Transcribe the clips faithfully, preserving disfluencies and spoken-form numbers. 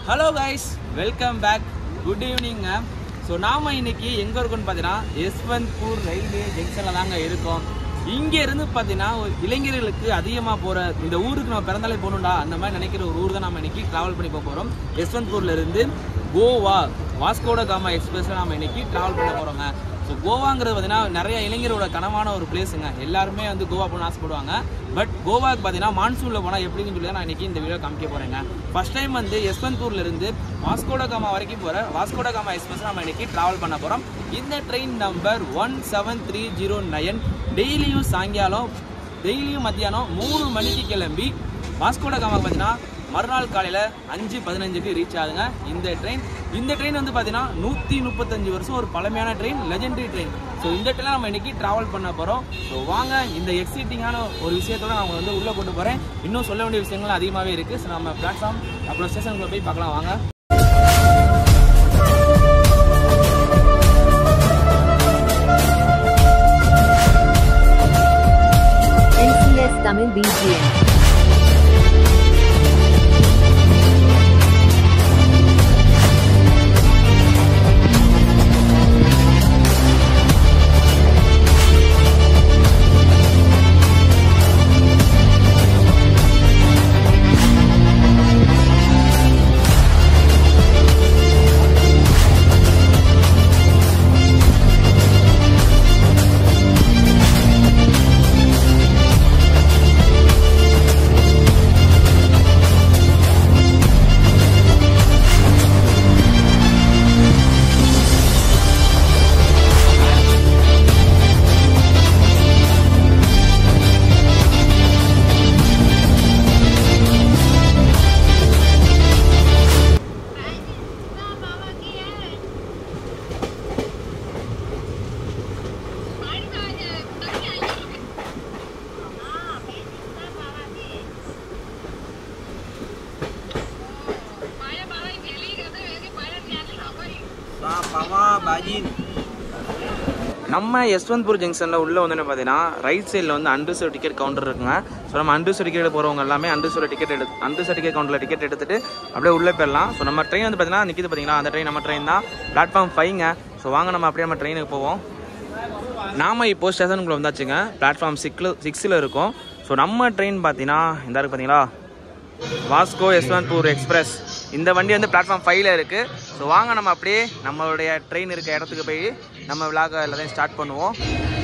Hello guys, welcome back. Good evening. So நாம இன்னைக்கு எங்க இருக்கோம்னு பாத்தீங்கன்னா யஸ்வந்த்பூர் ரயில்வே ஜங்ஷன்ல தாங்க இருக்கோம். இங்க இருந்து பாத்தீங்கன்னா இளைஞர்களுக்கு அதிகமா போற இந்த ஊருக்கு நம்ம பிறந்தாலே போகணும்டா அந்த மாதிரி நினைக்கிற ஒரு ஊர் தான் நாம இன்னைக்கு டிராவல் பண்ணி போக போறோம். யஸ்வந்த்பூர்ல இருந்து கோவா வாஸ்கோட காமா எக்ஸ்பிரஸ்ல நாம இன்னைக்கு டிராவல் பண்ண போறோங்க. ஸோ கோவாங்கிறது பார்த்தீங்கன்னா நிறைய இளைஞரோட கனவான ஒரு பிளேஸுங்க. எல்லாருமே வந்து கோவா போகணும்னு ஆசைப்படுவாங்க. பட் கோவாக்கு பார்த்தீங்கன்னா மான்சூனில் போனால் எப்படின்னு சொல்லி தான் நான் இன்றைக்கி இந்த வீடியோ காமிக்க போகிறேங்க. ஃபஸ்ட் டைம் வந்து யஸ்வந்த்பூர்லேருந்து வாஸ்கோட காமா வரைக்கும் போகிற வாஸ்கோட காமா எக்ஸ்பிரஸ் நம்ம இன்றைக்கி ட்ராவல் பண்ண போகிறோம். இந்த train number one seven three zero nine டெய்லியும் சாயங்காலம் டெய்லியும் மத்தியானம் மூணு மணிக்கு கிளம்பி வாஸ்கோட காமாக்கு பார்த்தீங்கன்னா மறுநாள் காலையில் அஞ்சு பதினஞ்சுக்கு ரீச் ஆகுதுங்க இந்த ட்ரெயின். இந்த ட்ரெயின் வந்து பார்த்தீங்கன்னா நூற்றி முப்பத்தஞ்சு வருஷம் ஒரு பழமையான ட்ரெயின், லெஜெண்டரி ட்ரெயின். ஸோ இந்த ட்ரெயினில் நம்ம இன்றைக்கி ட்ராவல் பண்ண போகிறோம். ஸோ வாங்க இந்த எக்ஸைட்டிங்கான ஒரு விஷயத்தோட நான் வந்து உள்ளே கொண்டு போகிறேன். இன்னும் சொல்ல வேண்டிய விஷயங்கள் அதிகமாகவே இருக்குது. ஸோ நம்ம பிளாட்ஃபார்ம் அப்புறம் ஸ்டேஷனுக்குள்ளே போய் பார்க்கலாம் வாங்க. தமிழ் பிஜிஎம் நம்ம யஸ்வந்த்பூர் ஜங்ஷனில் உள்ளே வந்து பார்த்தீங்கன்னா ரைட் சைடில் வந்து அன்ரிசர்வ் டிக்கெட் கவுண்டர் இருக்குங்க. ஸோ நம்ம அன்ரிசர்வ் டிக்கெட் போகிறவங்க எல்லாமே அன்ரிசர்வ் டிக்கெட் எடுத்து அன்ரிசர்வ் டிக்கெட் கவுண்டரில் டிக்கெட் எடுத்துட்டு அப்படியே உள்ளே போயிடலாம். ஸோ நம்ம ட்ரெயின் வந்து பார்த்தீங்கன்னா நிற்கிது பார்த்தீங்கன்னா அந்த ட்ரெயின் நம்ம ட்ரெயின் தான், பிளாட்ஃபார்ம் ஃபைவ்ங்க. ஸோ வாங்க நம்ம அப்படியே நம்ம ட்ரெயினுக்கு போவோம். நாம இப்போ ஸ்டேஷனுக்குள்ளே வந்தாச்சுங்க. பிளாட்ஃபார்ம் சிக்ஸில் சிக்ஸில் இருக்கும். ஸோ நம்ம ட்ரெயின் பார்த்தீங்கன்னா இந்த இருக்குது பார்த்தீங்களா வாஸ்கோ யஸ்வந்த்பூர் எக்ஸ்பிரஸ். இந்த வண்டி வந்து பிளாட்ஃபார்ம் ஃபைவ்ல இருக்குது. ஸோ வாங்க நம்ம அப்படியே நம்மளுடைய ட்ரெயின் இருக்க இடத்துக்கு போய் நம்ம விளாக எல்லாத்தையும் ஸ்டார்ட் பண்ணுவோம்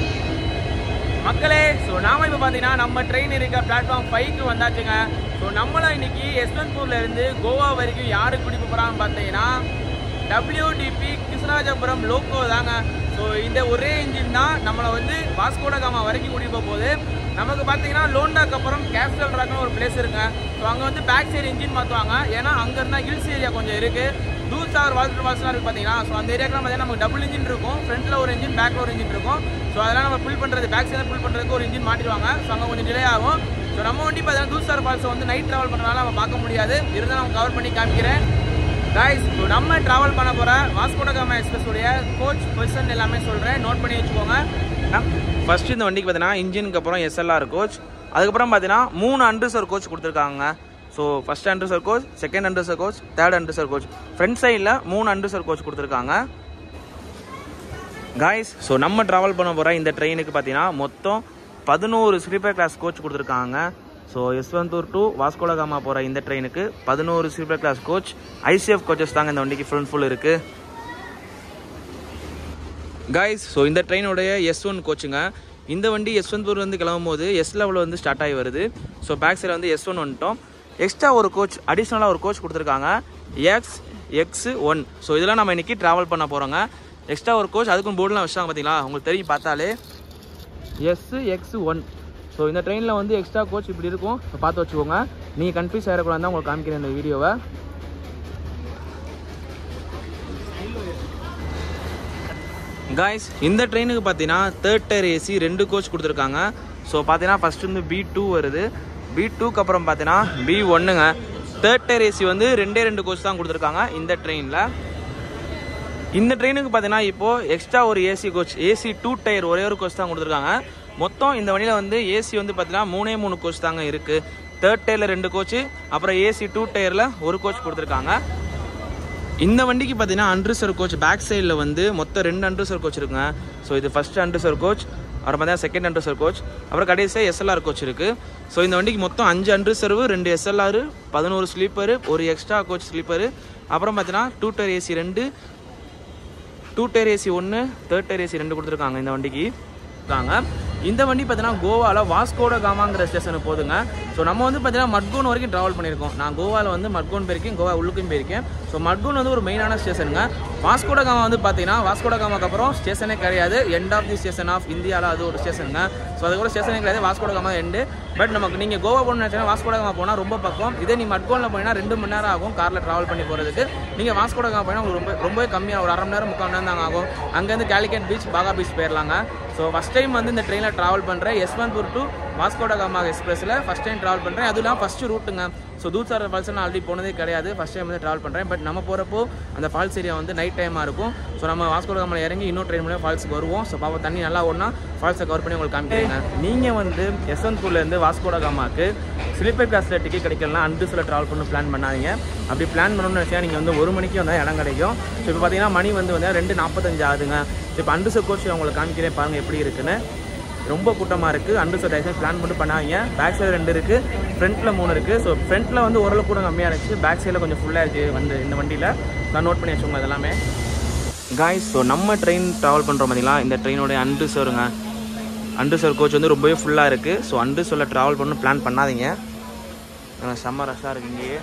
மக்களே. ஸோ நாம இப்போ பார்த்தீங்கன்னா நம்ம ட்ரெயின் இருக்க பிளாட்ஃபார்ம் ஃபைவ்க்கு வந்தாச்சுங்க. ஸோ நம்மளும் இன்னைக்கு யஸ்வந்த்பூர்ல இருந்து கோவா வரைக்கும் யாருக்கு கூட்டிட்டு போகிறான்னு பார்த்தீங்கன்னா டபிள்யூடிபி கிருஷ்ணராஜபுரம் லோக்கோ தாங்க. ஸோ இந்த ஒரே இன்ஜின் தான் நம்மளை வந்து வாஸ்கோட காமா வரைக்கும் கூட்டிட்டு போக போகுது. நமக்கு பார்த்தீங்கன்னா லோண்டாக்கு அப்புறம் கேஸ்டல் ராக்னு ஒரு பிளேஸ் இருக்குங்க. ஸோ அங்கே வந்து பேக் சைடு இன்ஜின் மாற்றுவாங்க. ஏன்னா அங்கே இருந்தால் ஹில்ஸ் ஏரியா கொஞ்சம் இருக்குது. தூர் சாகர் வாட்டர் ஃபால்ஸ்லாம் இருக்குது பார்த்தீங்கன்னா. ஸோ அந்த ஏரியாக்கெலாம் பார்த்தீங்கன்னா நமக்கு டபுள் இன்ஜின் இருக்கும். ஃப்ரண்ட்டில் ஒரு இன்ஜின், பேக்கில் ஒரு இன்ஜின் இருக்கும். ஸோ அதெல்லாம் நம்ம ஃபுல் பண்ணுறது பேக் சைடில் ஃபுல் பண்ணுறதுக்கு ஒரு இன்ஜின் மாட்டிடுவாங்க. ஸோ அங்கே கொஞ்சம் டிலே ஆகும். ஸோ நம்ம வண்டி பார்த்தீங்கன்னா தூர் சாகர் ஃபால்ஸை வந்து நைட் ட்ராவல் பண்ணுறதுனால நம்ம பார்க்க முடியாது. இருந்தாலும் நம்ம கவர் பண்ணி காமிக்கிறேன் கைஸ். ஸோ நம்ம ட்ராவல் பண்ண போகிற வாஸ்கோட காமா எக்ஸ்பிரஸ் உடைய கோச் பொசிஷன் எல்லாமே சொல்கிறேன், நோட் பண்ணி வச்சுக்கோங்க. ஃபர்ஸ்ட் இந்த வண்டிக்கு பார்த்தீங்கன்னா இன்ஜினுக்கு அப்புறம் எஸ்எல்ஆர் கோச், அதுக்கப்புறம் பார்த்தீங்கன்னா மூணு அன்ரிசர்வ் கோச் கொடுத்துருக்காங்க. So first unreserved coach, second unreserved coach, third unreserved coach. Front சைடில் மூணு அன்ரிசர்வ் கோச் கொடுத்துருக்காங்க காய்ஸ். ஸோ நம்ம ட்ராவல் பண்ண போகிற இந்த ட்ரெயினுக்கு பார்த்தீங்கன்னா மொத்தம் பதினோரு ஸ்லீப்பர் கிளாஸ் கோச் கொடுத்துருக்காங்க. ஸோ யஸ்வந்த்பூர் டு வாஸ்கோட காமா போகிற இந்த ட்ரெயினுக்கு பதினோரு sleeper class coach, ICF coaches தாங்க இந்த வண்டிக்கு ஃபுல் ஃபுல் இருக்குது காய்ஸ். ஸோ இந்த ட்ரெயினுடைய எஸ் ஒன் கோச்சுங்க. இந்த வண்டி யஸ்வந்த்பூர் வந்து கிளம்பும் போது எஸ் லெவலில் வந்து ஸ்டார்ட் ஆகி வருது. ஸோ பேக் சைடில் வந்து எஸ் ஒன் வந்துட்டோம். எக்ஸ்ட்ரா ஒரு கோச் அடிஷ்னலாக ஒரு கோச் கொடுத்துருக்காங்க எக்ஸ் எக்ஸ் ஒன். ஸோ இதெல்லாம் நம்ம இன்றைக்கி ட்ராவல் பண்ண போகிறோங்க. எக்ஸ்ட்ரா ஒரு கோச் அதுக்கும் போர்டெலாம் வச்சாங்க பார்த்தீங்களா, உங்களுக்கு தெரியும் பார்த்தாலே எஸ் எக்ஸ் ஒன். ஸோ இந்த ட்ரெயினில் வந்து எக்ஸ்ட்ரா கோச் இப்படி இருக்கும். ஸோ பார்த்து வச்சுக்கோங்க, நீங்கள் கன்ஃபியூஸ் ஆகிடக்கூடாது தான் உங்களுக்கு காமிக்கிறேன் இந்த வீடியோவை. காய்ஸ் இந்த ட்ரெயினுக்கு பார்த்தீங்கன்னா தேர்ட் டயர் ஏசி ரெண்டு கோச் கொடுத்துருக்காங்க. ஸோ பார்த்தீங்கன்னா ஃபஸ்ட்டு வந்து பி டூ வருது, பி டூக்கு அப்புறம் பார்த்தீங்கன்னா பி ஒன்னுங்க. தேர்ட் டயர் ஏசி வந்து ரெண்டே ரெண்டு கோச் தான் கொடுத்துருக்காங்க இந்த ட்ரெயினில். இந்த ட்ரெயினுக்கு பார்த்தீங்கன்னா இப்போது எக்ஸ்ட்ரா ஒரு AC coach, AC two tier ஒரே ஒரு கோச் தான் கொடுத்துருக்காங்க. மொத்தம் இந்த வண்டியில் வந்து ஏசி வந்து பார்த்தீங்கன்னா மூணே மூணு கோச் தாங்க இருக்குது. தேர்ட் டயரில் ரெண்டு கோச்சு, அப்புறம் ஏசி டூ டயரில் ஒரு கோச் கொடுத்துருக்காங்க. இந்த வண்டிக்கு பார்த்தீங்கன்னா அன்ரிசர்வ் கோச் பேக் சைடில் வந்து மொத்தம் ரெண்டு அன்ரிசர்வ் கோச் இருக்குங்க. ஸோ இது ஃபஸ்ட்டு அன்ரிசர்வ் கோச், அப்புறம் பார்த்தீங்கன்னா செகண்ட் அன்ரிசர்வ் கோச், அப்புறம் கடைசியாக எஸ்எல்ஆர் கோச் இருக்குது. ஸோ இந்த வண்டிக்கு மொத்தம் அஞ்சு அன்ரிசர்வ், ரெண்டு எஸ்எல்ஆர், பதினோரு ஸ்லீப்பரு, ஒரு எக்ஸ்ட்ரா கோச் ஸ்லீப்பரு, அப்புறம் பார்த்தீங்கன்னா டூ டயர் ஏசி ரெண்டு, டூ டயர் ஏசி ஒன்று, தேர்ட் டயர் ஏசி ரெண்டு கொடுத்துருக்காங்க இந்த வண்டிக்கு இருக்காங்க. இந்த வண்டி பார்த்தீங்கன்னா கோவாவில் வாஸ்கோட காமாங்கிற ஸ்டேஷனுக்கு போதுங்க. ஸோ நம்ம வந்து பார்த்தீங்கன்னா மட்கோன் வரைக்கும் ட்ராவல் பண்ணியிருக்கோம். நான் கோவாவில் வந்து மட்கோன் போயிருக்கேன், கோவா உள்ளுக்கும் போயிருக்கேன். ஸோ மட்கோன் வந்து ஒரு மெயினான ஸ்டேஷனுங்க. வாஸ்கோட காமா வந்து பார்த்தீங்கன்னா வாஸ்கோட காமாக்கு அப்புறம் ஸ்டேஷனே கிடையாது, end of the station of இந்தியாவில் அது ஒரு ஸ்டேஷனுங்க. ஸோ அது கூட ஸ்டேஷனே கிடையாது, வாஸ்கோட காமா எண்டு. பட் நமக்கு நீங்கள் கோவா போகணும்னு நினச்சிங்கன்னா வாஸ்கோட காமா போனால் ரொம்ப பக்கம். இதே நீ மட்கோனில் போனீங்கன்னா ரெண்டு மணி நேரம் ஆகும் காரில் ட்ராவல் பண்ணி போகிறதுக்கு. நீங்கள் வாஸ்கோட காமா போனால் உங்களுக்கு ரொம்ப ரொம்பவே கம்மியாக ஒரு அரை மணி நேரம் முக்கால் மணி நேரம் தாங்க ஆகும். அங்கேருந்து கேலிகட் பீச், பாகா பீச் போயிடலாங்க. ஸோ ஃபஸ்ட் டைம் வந்து இந்த ட்ரெயினில் ட்ராவல் பண்ணுறேன். யஸ்வந்த்பூர் டு வாஸ்கோட காமா எக்ஸ்பிரஸில் ஃபஸ்ட் டைம் ட்ராவல் பண்ணுறேன். அதுவும் இல்லாமல் ஃபஸ்ட்டு ரூட்டுங்க. ஸோ தூத்சார் ஃபால்ஸ் நான் ஆல்ரெடி போனதே கிடையாது, ஃபஸ்ட் டைம் வந்து ட்ராவல் பண்ணுறேன். பட் நம்ம போகிறப்போ அந்த ஃபால்ஸ் ஏரியா வந்து நைட் டைமாக இருக்கும். ஸோ நம்ம வாஸ்கோட காமாவில் இறங்கி இன்னொரு ட்ரெயின் மூலம் ஃபால்ஸுக்கு வருவோம். ஸோ பாப்பா தண்ணி நல்லா ஓடனா ஃபால்ஸை கவர் பண்ணி உங்களுக்கு காமிக்கிறேங்க. நீங்கள் வந்து யஸ்வந்த்பூர்லேருந்து வாஸ்கோட காமாவுக்கு ஸ்லீப்பர் கிளாஸில் டிக்கெட் கிடைக்கலாம் அன்ரிசர்வில் ட்ராவல் பண்ணி பிளான் பண்ணாதீங்க. அப்படி பிளான் பண்ணணும்னு வச்சா நீங்கள் வந்து ஒரு மணிக்கு வந்தால் இடம் கிடைக்கும். ஸோ இப்போ பார்த்தீங்கன்னா மணி வந்து வந்து ரெண்டு நாற்பத்தஞ்சு ஆகுதுங்க. இப்போ அன்ரிசர்வ் கோச் உங்களுக்கு காமிக்கிறேன் பாருங்கள் எப்படி இருக்குன்னு. ரொம்ப கூட்டமாக இருக்குது. அன்ரிசர்வ் டைசன் பிளான் பண்ணி பண்ணாதீங்க. பேக் சைடு ரெண்டு இருக்குது, ஃப்ரண்ட்டில் மூணு இருக்குது. ஸோ ஃப்ரண்ட்டில் வந்து ஓரளவு கூட கம்மியாக இருந்துச்சு, பேக் சைடில் கொஞ்சம் ஃபுல்லாக இருக்குது வந்து இந்த வண்டியில். நான் நோட் பண்ணி வச்சுக்கோங்க இதெல்லாமே காய்ஸ். ஸோ நம்ம ட்ரெயின் ட்ராவல் பண்ணுறோம் பார்த்தீங்களா, இந்த ட்ரெயினோடைய அன்ரிசர்வ்ங்க. அன்ரிசர்வ் கோச் வந்து ரொம்பவே ஃபுல்லாக இருக்குது. ஸோ அன்ரிசர்வில் ட்ராவல் பண்ணணும் பிளான் பண்ணாதீங்க, செம்ம ரஷ்ஷாக இருக்கு இங்கேயே.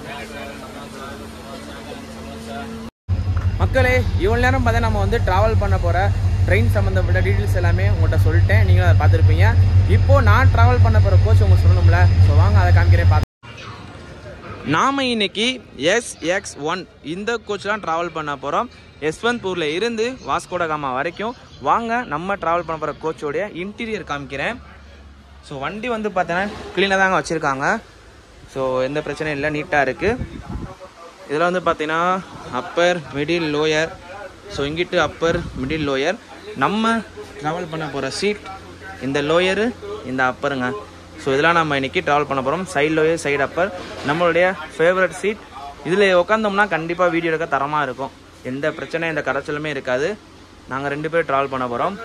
மக்களே இவ்வளோ நேரம் பார்த்தா நம்ம வந்து ட்ராவல் பண்ண போகிற ட்ரெயின் சம்மந்தப்பட்ட டீட்டெயில்ஸ் எல்லாமே உங்கள்கிட்ட சொல்லிட்டேன், நீங்களும் அதை பார்த்துருப்பீங்க. இப்போது நான் ட்ராவல் பண்ண போகிற கோச் உங்களுக்கு சொல்லணும்ல, ஸோ வாங்க அதை காமிக்கிறேன் பார்த்து. நாம் இன்னைக்கு எஸ் எக்ஸ் ஒன் இந்த கோச்லாம் ட்ராவல் பண்ண போகிறோம். யஸ்வந்த்பூரில் இருந்து வாஸ்கோட காமா வரைக்கும். வாங்க நம்ம ட்ராவல் பண்ண போகிற கோச்சோடைய இன்டீரியர் காமிக்கிறேன். ஸோ வண்டி வந்து பார்த்தீங்கன்னா க்ளீனாக தாங்க வச்சுருக்காங்க. ஸோ எந்த பிரச்சனையும் இல்லை, நீட்டாக இருக்குது. இதில் வந்து பார்த்தீங்கன்னா அப்பர், மிடில், லோயர். ஸோ இங்கிட்டு அப்பர், மிடில், லோயர். நம்ம ட்ராவல் பண்ண போகிற சீட் இந்த லோயரு, இந்த அப்பருங்க. ஸோ இதெல்லாம் நம்ம இன்றைக்கி ட்ராவல் பண்ண போகிறோம். சைடு லோயர், சைடு அப்பர், நம்மளுடைய ஃபேவரட் சீட். இதில் உட்காந்தோம்னா கண்டிப்பாக வீடியோ எடுக்க தரமாக இருக்கும், எந்த பிரச்சனையும் எந்த கரைச்சலுமே இருக்காது. நாங்கள் ரெண்டு பேரும் ட்ராவல் பண்ண போகிறோம்.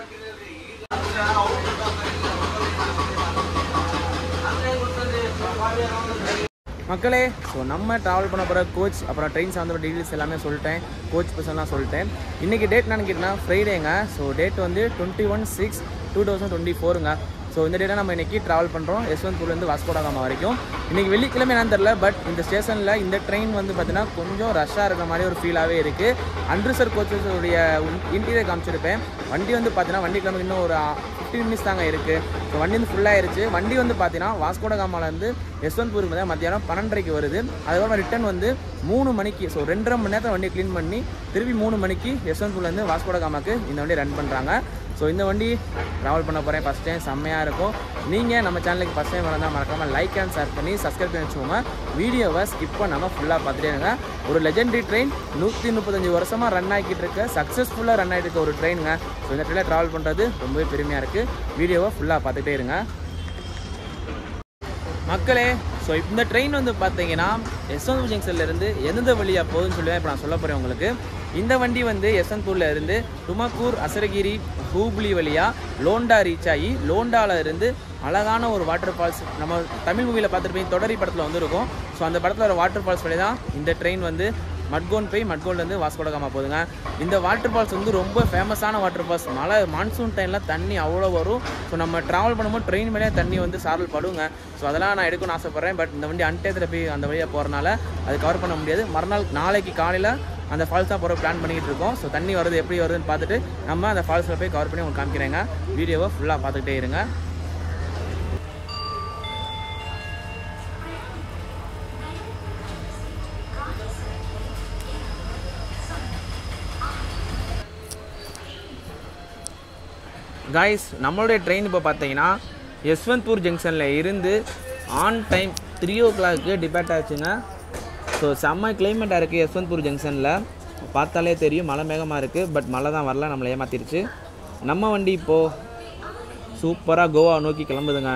மக்களே ஸோ நம்ம ட்ராவல் பண்ண போகிற கோச் அப்புறம் ட்ரெயின் சார்ந்த டீட்டெயில்ஸ் எல்லாமே சொல்லிட்டேன், கோச் பர்சன்லாம் சொல்லிட்டேன். இன்றைக்கி டேட் என்னன்னு கேட்டிங்கன்னா ஃப்ரைடேங்க. ஸோ டேட் வந்து twenty one six two thousand twenty ஃபோருங்க. ஸோ இந்த டேட்டை நம்ம இன்றைக்கி ட்ராவல் பண்ணுறோம் யஸ்வந்த்பூர்லேருந்து வாஸ்கோட காமா வரைக்கும். இன்றைக்கி வெள்ளிக்கிழமை என்னன்னு தெரில, பட் இந்த ஸ்டேஷனில் இந்த ட்ரெயின் வந்து பார்த்தீங்கன்னா கொஞ்சம் ரஷ்ஷாக இருக்கிற மாதிரி ஒரு ஃபீலாகவே இருக்குது. அன்ரிசர்வ் கோச்சஸுடைய இன்டீரியர் காமிச்சிருப்பேன். வண்டி வந்து பார்த்தீங்கன்னா வண்டி கிளம்பி இன்னும் ஒரு ஃபிஃப்டின் மினிட்ஸ் தாங்க இருக்குது. ஸோ வண்டி வந்து ஃபுல்லாகிருச்சு. வண்டி வந்து பார்த்தீங்கன்னா வாஸ்கோட காமாலேருந்து யஸ்வந்த்பூருக்கு வந்து மத்தியானம் பன்னெண்டரைக்கு வருது. அதுக்கப்புறம் ரிட்டன் வந்து மூணு மணிக்கு. ஸோ ரெண்டரை மணி நேரத்தில் வண்டியை க்ளீன் பண்ணி திருப்பி மூணு மணிக்கு யஸ்வந்த்பூர்லேருந்து வாஸ்கோட காமாக்கு இந்த வண்டி ரன் பண்ணுறாங்க. ஸோ இந்த வண்டி ட்ராவல் பண்ண போகிறேன் ஃபஸ்ட் டைம், செம்மையாக இருக்கும். நீங்கள் நம்ம சேனலுக்கு ஃபஸ்ட் டைம் வந்தால் மறக்காமல் லைக் அண்ட் ஷேர் பண்ணி சப்ஸ்கிரைப் பண்ணி வச்சுக்கோங்க. வீடியோவை ஸ்கிப் பண்ணாமல் ஃபுல்லாக பார்த்துட்டே இருங்க. ஒரு லெஜெண்டரி ட்ரெயின், நூற்றி முப்பத்தஞ்சு வருஷமாக ரன் ஆகிக்கிட்டு இருக்க, சக்ஸஸ்ஃபுல்லாக ரன் ஆகிட்டு இருக்க ஒரு ட்ரெயினுங்க. ஸோ இந்த ட்ரெயினில் ட்ராவல் பண்ணுறது ரொம்பவே பெருமையாக இருக்குது. வீடியோவை ஃபுல்லாக பார்த்துட்டே இருங்க மக்களே. ஸோ இந்த ட்ரெயின் வந்து பார்த்தீங்கன்னா யஸ்வந்த்பூர் ஜங்ஷன்லேருந்து எந்தெந்த வழியாக போகுதுன்னு சொல்லி இப்போ நான் சொல்ல போகிறேன் உங்களுக்கு. இந்த வண்டி வந்து யஸ்வந்த்பூரில் இருந்து துமக்கூர், அசரகிரி, ஹூப்ளி வழியாக லோண்டா ரீச் ஆகி லோண்டாவில் இருந்து அழகான ஒரு வாட்டர் ஃபால்ஸ், நம்ம தமிழ் மூவியில் பார்த்துருப்பீங்க, தொடரி படத்தில் வந்துருக்கும். ஸோ அந்த படத்தில் ஒரு வாட்டர் ஃபால்ஸ் வழி தான் இந்த ட்ரெயின் வந்து மட்கோன் போய் மட்கோன்லேருந்து வாஸ்கோட காமா போகுதுங்க. இந்த வாட்டர் ஃபால்ஸ் வந்து ரொம்ப ஃபேமஸான வாட்டர் ஃபால்ஸ். மழை மான்சூன் டைமில் தண்ணி அவ்வளோ வரும். ஸோ நம்ம ட்ராவல் பண்ணும்போது ட்ரெயின் மேலே தண்ணி வந்து சாரல் படுங்க. ஸோ அதெல்லாம் நான் எடுக்கணும்னு ஆசைப்பட்றேன். பட் இந்த வண்டி அன்டேத்தில் போய் அந்த வழியாக போகிறனால அது கவர் பண்ண முடியாது. மறுநாள் நாளைக்கு காலையில் அந்த ஃபால்ஸ் தான் போகிற பிளான் பண்ணிக்கிட்டு இருக்கோம். ஸோ தண்ணி வருது எப்படி வருதுன்னு பார்த்துட்டு நம்ம அந்த ஃபால்ஸில் போய் கவர் பண்ணி உங்களுக்கு காமிக்கிறேங்க. வீடியோவை ஃபுல்லாக பார்த்துக்கிட்டே இருங்க. காய்ஸ் நம்மளுடைய ட்ரெயின் இப்போ பார்த்தீங்கன்னா யஸ்வந்த்பூர் ஜங்ஷனில் இருந்து on time three o'clock depart ஆச்சுங்க. ஸோ செம்ம கிளைமேட்டாக இருக்குது யஸ்வந்த்பூர் ஜங்ஷனில், பார்த்தாலே தெரியும் மழை மேகமாக இருக்குது. பட் மழை தான் வரல, நம்மளை ஏமாத்திருச்சு. நம்ம வண்டி இப்போது சூப்பராக கோவா நோக்கி கிளம்புதுங்க.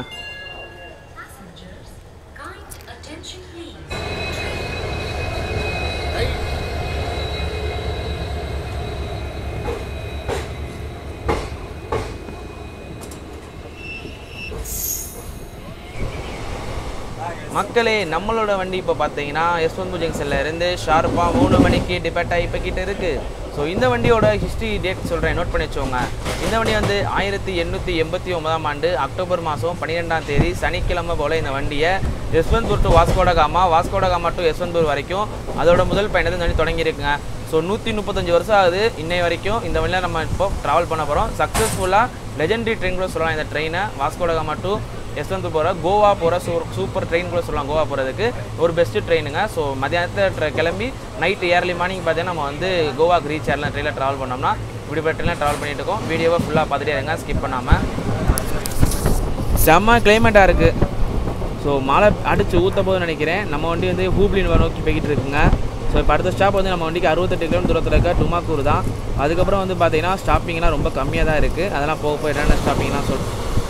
மக்களே, நம்மளோட வண்டி இப்போ பார்த்தீங்கன்னா யஸ்வந்த்பூர் ஜங்ஷனில் இருந்து ஷார்ப்பாக மூணு மணிக்கு டிபேட் ஆகி போய்கிட்டு இருக்குது. ஸோ இந்த வண்டியோட ஹிஸ்ட்ரி டேட் சொல்கிறேன், நோட் பண்ணி வச்சுக்கோங்க. இந்த வண்டி வந்து ஆயிரத்தி எண்ணூற்றி எண்பத்தி ஒன்பதாம் ஆண்டு அக்டோபர் மாதம் பன்னிரெண்டாம் தேதி சனிக்கிழமை போல் இந்த வண்டியை யஸ்வந்த்பூர் டு வாஸ்கோடகாமா, வாஸ்கோடகாமா டு யஸ்வந்த்பூர் வரைக்கும் அதோட முதல் பயணத்தை இந்த வண்டி தொடங்கியிருக்குங்க. ஸோ நூற்றி முப்பத்தஞ்சு வருஷம் ஆகுது இன்னை வரைக்கும் இந்த வண்டியில் நம்ம இப்போ ட்ராவல் பண்ண போகிறோம். சக்ஸஸ்ஃபுல்லாக லெஜெண்டரி ட்ரெயின் கூட சொல்லலாம் இந்த ட்ரெயினை. வாஸ்கோடகாமா டு யஸ்வந்த்பூர் போகிற கோவா போகிற சூ சூப்பர் ட்ரெயின் கூட சொல்லலாம். கோவா போகிறதுக்கு ஒரு பெஸ்ட்டு ட்ரெயினுங்க. ஸோ மதியானத்தில் கிளம்பி நைட்டு ஏர்லி மார்னிங் பார்த்தீங்கன்னா நம்ம வந்து கோவாக்கு ரீச் ஆகலாம். ட்ரெயினில் ட்ராவல் பண்ணோம்னா இப்படிப்பட்ட ட்ரெயினில் ட்ராவல் பண்ணிட்டு இருக்கோம். வீடியோவை ஃபுல்லாக பார்த்துட்டே இருங்க, ஸ்கிப் பண்ணாமல். செம்ம கிளைமேட்டாக இருக்குது. ஸோ மழை அடித்து ஊற்ற போதுன்னு நினைக்கிறேன். நம்ம வண்டி வந்து ஹூப்ளின் நோக்கி போய்கிட்டு இருக்குங்க. ஸோ இப்போ அடுத்த ஸ்டாப் வந்து நம்ம வண்டிக்கு அறுபத்தெட்டு கிலோமீட்டர் தூரத்தில் இருக்க டுமாக்கூர் தான். அதுக்கப்புறம் வந்து பார்த்தீங்கன்னா ஸ்டாப்பிங்லாம் ரொம்ப கம்மியாக தான் இருக்குது. அதெல்லாம் போக போய் என்னென்ன ஸ்டாப்பிங்லாம் சொல்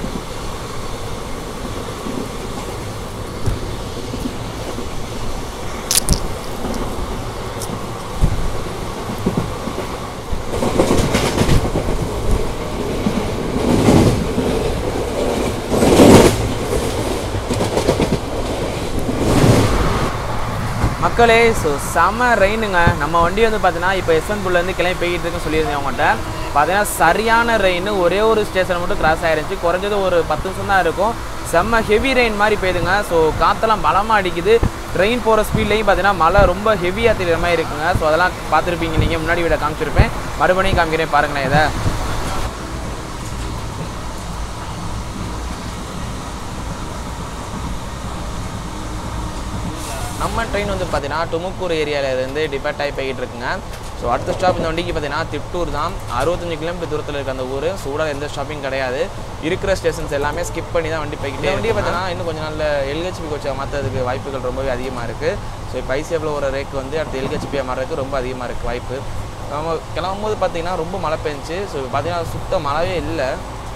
மக்களே. ஸோ செம்ம ரெயினுங்க. நம்ம வண்டி வந்து பார்த்தீங்கன்னா இப்போ யஸ்வந்த்பூர்லேருந்து கிளம்பி போய்கிட்டு இருக்குன்னு சொல்லியிருந்தேன் அவங்கள்ட்ட. பார்த்தீங்கன்னா சரியான ரெயின், ஒரே ஒரு ஸ்டேஷன் மட்டும் கிராஸ் ஆகிருந்துச்சு. குறைஞ்சது ஒரு பத்து நிமிஷம் தான் இருக்கும். செம்ம ஹெவி ரெயின் மாதிரி போயிடுங்க. ஸோ காற்றெல்லாம் பலமாக அடிக்குது. ட்ரெயின் போகிற ஸ்பீட்லேயும் பார்த்தீங்கன்னா மழை ரொம்ப ஹெவியாக தெரியுற மாதிரி இருக்குங்க. ஸோ அதெல்லாம் பார்த்துருப்பீங்க நீங்கள், முன்னாடி விட காமிச்சிருப்பேன், மறுபடியும் காமிக்கிறேன் பாருங்களேன் இதை. நம்ம ட்ரெயின் வந்து பார்த்தீங்கன்னா டுமுக்கூர் ஏரியாவிலேருந்து டிபேட் ஆகி போய்கிட்டு இருக்குங்க. ஸோ அடுத்த ஸ்டாப் இந்த வண்டிக்கு பார்த்தீங்கன்னா திப்டூர் தான். அறுபத்தஞ்சு கிலோமீட்டர் தூரத்தில் இருக்க அந்த ஊர். ஸோ கூட எந்த ஸ்டாப்பிங் கிடையாது. இருக்கிற ஸ்டேஷன்ஸ் எல்லாமே ஸ்கிப் பண்ணி தான் வண்டி போய்கிட்டே. வண்டியை பார்த்தீங்கன்னா இன்னும் கொஞ்சம் நாள் எல்ஹெச்பி கோச்சாக மாற்றுறதுக்கு வாய்ப்புகள் ரொம்பவே அதிகமாக இருக்குது. ஸோ இப்போ ஐசிஎஃப்ல ஒரு ரேக் வந்து அடுத்து எல்ஹெச்பியாக மாறுறதுக்கு ரொம்ப அதிகமாக இருக்குது வாய்ப்பு. நம்ம கிளம்பும்போது பார்த்தீங்கன்னா ரொம்ப மழை பெஞ்சிச்சு. ஸோ பார்த்தீங்கன்னா சுத்த மழையே இல்லை,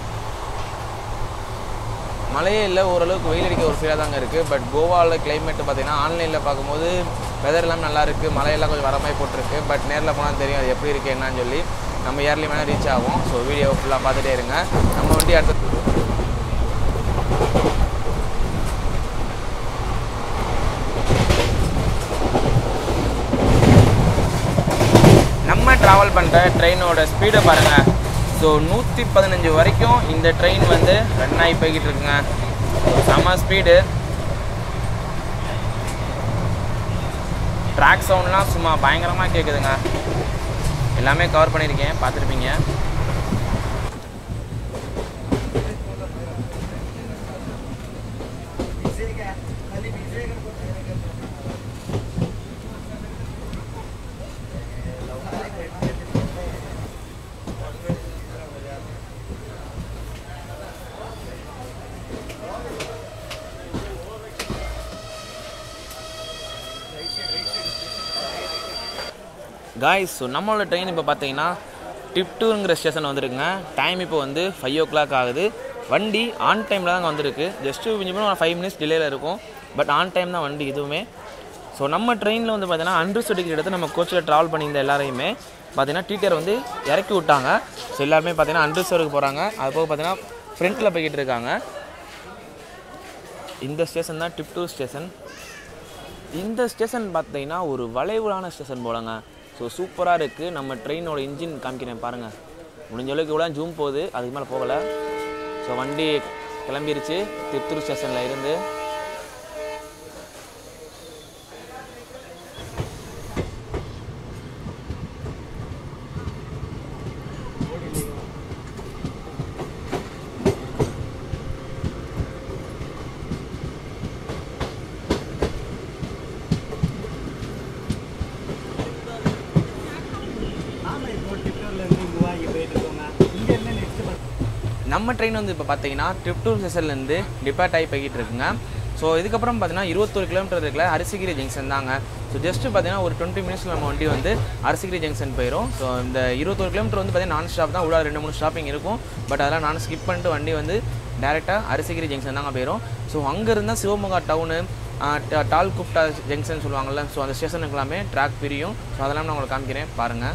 மழையே இல்லை, ஓரளவுக்கு வெயில் அடிக்க ஒரு ஃபீலாக தாங்க இருக்குது. பட் கோவாவில் கிளைமேட்டு பார்த்தீங்கன்னா ஆன்லைனில் பார்க்கும்போது வெதர் எல்லாம் நல்லா இருக்குது, மழையெல்லாம் கொஞ்சம் வர மாதிரி போட்டிருக்கு. பட் நேரில் போனால் தெரியும் அது எப்படி இருக்குது என்னன்னு சொல்லி. நம்ம ஏர்லி மேலே ரீச் ஆகும். ஸோ வீடியோவை ஃபுல்லாக பார்த்துட்டே இருங்க. நம்ம வண்டி அடுத்த நம்ம ட்ராவல் பண்ணுற ட்ரெயினோட ஸ்பீடை பாருங்கள். ஸோ நூற்றி பதினஞ்சு வரைக்கும் இந்த ட்ரெயின் வந்து ரன் ஆகி போய்கிட்டு இருக்குங்க. செம்ம ஸ்பீடு. ட்ராக் சவுண்ட்லாம் சும்மா பயங்கரமாக கேட்குதுங்க. எல்லாமே கவர் பண்ணியிருக்கேன், பார்த்துருப்பீங்க. காய்ஸ், ஸோ நம்மளோட ட்ரெயின் இப்போ பார்த்தீங்கன்னா டிப்டூருங்கிற ஸ்டேஷன் வந்துருக்குங்க. டைம் இப்போ வந்து ஃபைவ் ஓ கிளாக் ஆகுது. வண்டி ஆன் டைமில் தாங்க வந்திருக்கு. ஜஸ்ட்டு கொஞ்சம் ஒரு ஃபைவ் மினிட்ஸ் டிலேயில் இருக்கும். பட் ஆன் டைம் தான் வண்டி இதுவுமே. ஸோ நம்ம ட்ரெயினில் வந்து பார்த்தீங்கன்னா அன்ரிசர்வ்டு டிக்கெட் எடுத்து நம்ம கோச்சில் ட்ராவல் பண்ணியிருந்த எல்லாரையுமே பார்த்தீங்கன்னா டிடிஆர் வந்து இறக்கி விட்டாங்க. ஸோ எல்லாருமே பார்த்தீங்கன்னா அன்ரிசர்வ்டுக்கு போகிறாங்க. அது போக பார்த்தீங்கன்னா ஃப்ரண்ட்டில் போய்கிட்டு இருக்காங்க. இந்த ஸ்டேஷன் தான் டிப்டூர் ஸ்டேஷன். இந்த ஸ்டேஷன் பார்த்தீங்கன்னா ஒரு வளைவுலான ஸ்டேஷன் போலங்க. ஸோ சூப்பராக இருக்குது. நம்ம ட்ரெயினோட இன்ஜின் காமிக்கிறேன் பாருங்கள். முடிஞ்ச அளவுக்கு இவ்வளோ ஜூம் போகுது, அதுக்கு மேலே போகலை. ஸோ வண்டி கிளம்பிருச்சு திப்டூர் ஸ்டேஷனில் இருந்து. நம்ம ட்ரெயின் வந்து இப்போ பார்த்தீங்கன்னா டிப்டூர் ஸ்டேஷன்லேருந்து டிபார்ட் ஆகி போய்கிட்டு இருக்குங்க. ஸோ இதுக்கப்புறம் பார்த்தீங்கன்னா இருபத்தொரு கிலோமீட்டர் இருக்குல்ல அரிசிகிரி ஜங்ஷன் தாங்க. ஸோ ஜஸ்ட்டு பார்த்தீங்கன்னா ஒரு டுவெண்ட்டி மினிட்ஸில் நம்ம வண்டி வந்து அரிசிகிரி ஜங்ஷன் போயிடும். ஸோ இந்த இருபத்தொரு கிலோமீட்டர் வந்து பார்த்தீங்கன்னா நான் ஸ்டாப் தான், உள்ள ரெண்டு மூணு ஸ்டாப்பிங் இருக்கும். பட் அதெல்லாம் நான் ஸ்கிப் பண்ணிட்டு வண்டி வந்து டேரெக்டாக அரிசிகிரி ஜங்ஷன் தாங்க போயிடும். ஸோ அங்கே இருந்தால் சிவமொகா டவுனு, டால்குப்டா ஜங்ஷன் சொல்லுவாங்கள்ல, ஸோ அந்த ஸ்டேஷனுக்கு எல்லாமே ட்ராக் பிரியும். ஸோ அதெல்லாம் நான் உங்களுக்கு காமிக்கிறேன் பாருங்கள்.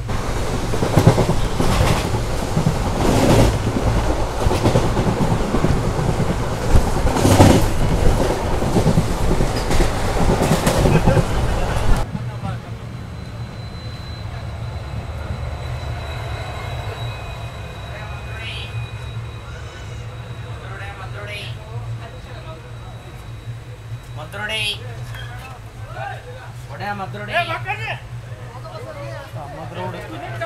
மதுரோட மதுரோட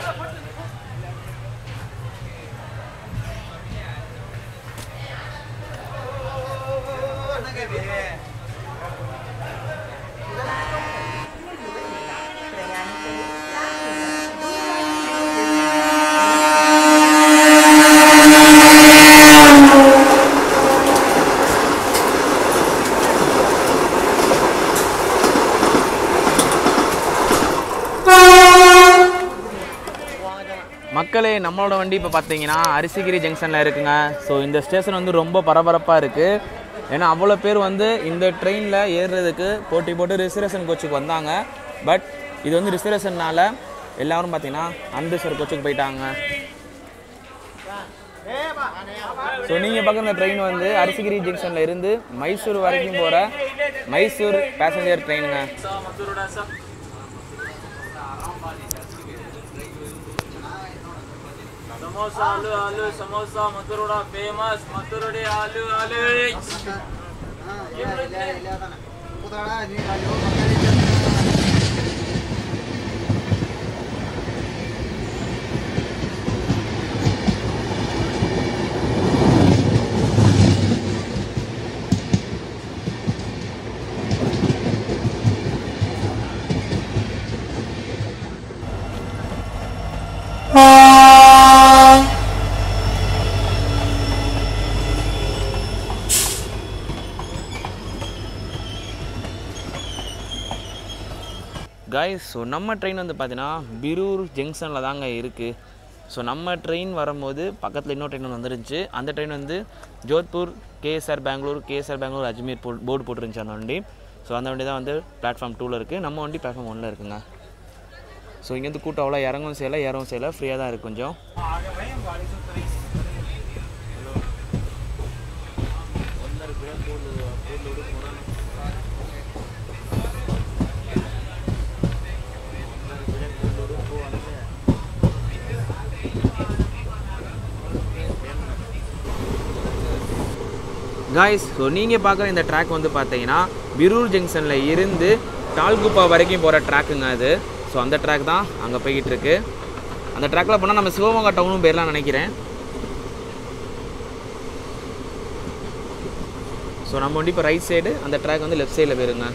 மக்களே, நம்மளோட வண்டி இப்போ பார்த்தீங்கன்னா அரிசிகிரி ஜங்ஷனில் இருக்குங்க. ஸோ இந்த ஸ்டேஷன் வந்து ரொம்ப பரபரப்பாக இருக்குது. ஏன்னா அவ்வளோ பேர் வந்து இந்த ட்ரெயினில் ஏறுறதுக்கு போட்டி போட்டு ரிசர்வேஷன் கோச்சுக்கு வந்தாங்க. பட் இது வந்து ரிசர்வேஷன்னால் எல்லோரும் பார்த்தீங்கன்னா அன்ரிசர்வ் கோச்சுக்கு போயிட்டாங்க. ஸோ நீங்கள் பார்க்குற இந்த ட்ரெயின் வந்து அரிசிகிரி ஜங்ஷனில் இருந்து மைசூர் வரைக்கும் போகிற மைசூர் பேசஞ்சர் ட்ரெயினுங்க. समोसा आलू आलू समोसा मथुरोड़ा फेमस मथुरोड़े आलू आलू हां ले ले ले आता ना उताड़ा नहीं आलू गाइस ஸோ நம்ம ட்ரெயின் வந்து பார்த்தீங்கன்னா பிரூர் ஜங்ஷனில் தாங்க இருக்குது. ஸோ நம்ம ட்ரெயின் வரும்போது பக்கத்தில் இன்னொரு ட்ரெயின் வந்து வந்துருந்துச்சு. அந்த ட்ரெயின் வந்து ஜோத்பூர் கேஎஸ்ஆர் பெங்களூர் கேஎஸ்ஆர் பெங்களூர் அஜ்மீர் போ போர்டு போட்டுருந்துச்சு அந்த வண்டி. ஸோ அந்த வண்டி தான் வந்து பிளாட்ஃபார்ம் டூவில் இருக்குது. நம்ம வண்டி பிளாட்ஃபார்ம் ஒன்றில் இருக்குங்க. ஸோ இங்கேருந்து கூட்டம் அவ்வளோ இறங்கவும் செய்யலை ஏறவும் செய்யலை, ஃப்ரீயாக தான் இருக்குது கொஞ்சம். गाइस ஸோ நீங்கள் பார்க்குற இந்த ட்ராக் வந்து பார்த்தீங்கன்னா பிரூர் ஜங்ஷனில் இருந்து டால்குப்பா வரைக்கும் போகிற ட்ராக்குங்க அது. ஸோ அந்த ட்ராக் தான் அங்கே போய்கிட்டு இருக்கு. அந்த ட்ராக்கில் போனால் நம்ம சிவகங்கை டவுனும் போயிடலாம் நினைக்கிறேன். ஸோ நம்ம வண்டி இப்போ ரைட் சைடு, அந்த ட்ராக் வந்து லெஃப்ட் சைடில் போயிருங்க.